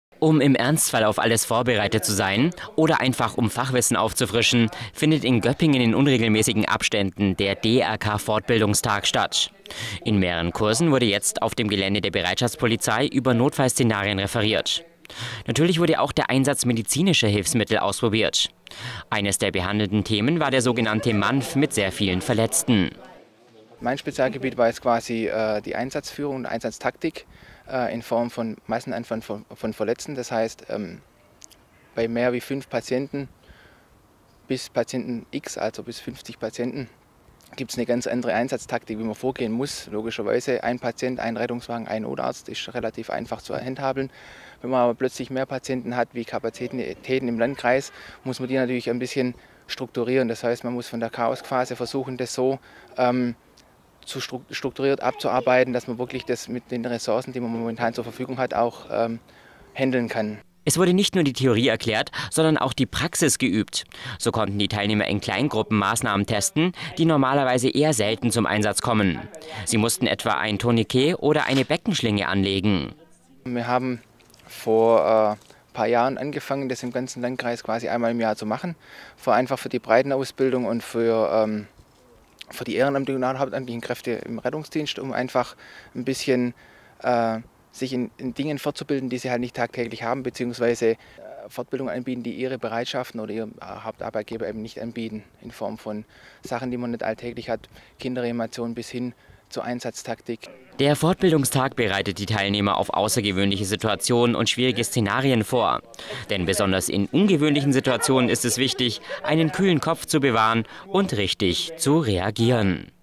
Um im Ernstfall auf alles vorbereitet zu sein oder einfach um Fachwissen aufzufrischen, findet in Göppingen in unregelmäßigen Abständen der DRK-Fortbildungstag statt. In mehreren Kursen wurde jetzt auf dem Gelände der Bereitschaftspolizei über Notfallszenarien referiert. Natürlich wurde auch der Einsatz medizinischer Hilfsmittel ausprobiert. Eines der behandelten Themen war der sogenannte MANF mit sehr vielen Verletzten. Mein Spezialgebiet war jetzt quasi die Einsatzführung und Einsatztaktik in Form von Massenanfall von Verletzten. Das heißt, bei mehr wie 5 Patienten bis Patienten X, also bis 50 Patienten, gibt es eine ganz andere Einsatztaktik, wie man vorgehen muss. Logischerweise ein Patient, ein Rettungswagen, ein Notarzt ist relativ einfach zu handhabeln. Wenn man aber plötzlich mehr Patienten hat wie Kapazitäten im Landkreis, muss man die natürlich ein bisschen strukturieren. Das heißt, man muss von der Chaosphase versuchen, das so strukturiert abzuarbeiten, dass man wirklich das mit den Ressourcen, die man momentan zur Verfügung hat, auch handeln kann. Es wurde nicht nur die Theorie erklärt, sondern auch die Praxis geübt. So konnten die Teilnehmer in Kleingruppen Maßnahmen testen, die normalerweise eher selten zum Einsatz kommen. Sie mussten etwa ein Tourniquet oder eine Beckenschlinge anlegen. Wir haben vor ein paar Jahren angefangen, das im ganzen Landkreis quasi einmal im Jahr zu machen. Einfach für die Breitenausbildung und für die ehrenamtlichen und hauptamtlichen Kräfte im Rettungsdienst, um einfach ein bisschen sich in Dingen fortzubilden, die sie halt nicht tagtäglich haben, beziehungsweise Fortbildungen anbieten, die ihre Bereitschaften oder ihr Hauptarbeitgeber eben nicht anbieten, in Form von Sachen, die man nicht alltäglich hat, Kinderreanimation bis hin zur Einsatztaktik. Der Fortbildungstag bereitet die Teilnehmer auf außergewöhnliche Situationen und schwierige Szenarien vor. Denn besonders in ungewöhnlichen Situationen ist es wichtig, einen kühlen Kopf zu bewahren und richtig zu reagieren.